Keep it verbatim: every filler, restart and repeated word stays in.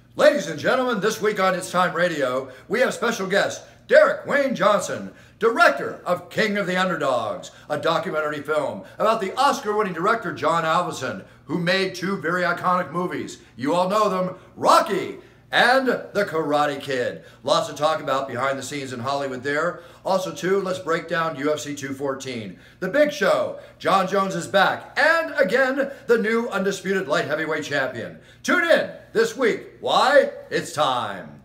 Ladies and gentlemen, this week on It's Time Radio, we have special guest Derek Wayne Johnson, director of King of the Underdogs, a documentary film about the Oscar-winning director John Avildsen, who made two very iconic movies. You all know them, Rocky and The Karate Kid. Lots to talk about behind the scenes in Hollywood there. Also, too, let's break down U F C two fourteen. The Big Show, John Jones is back, and again, the new undisputed light heavyweight champion. Tune in this week. Why? It's time.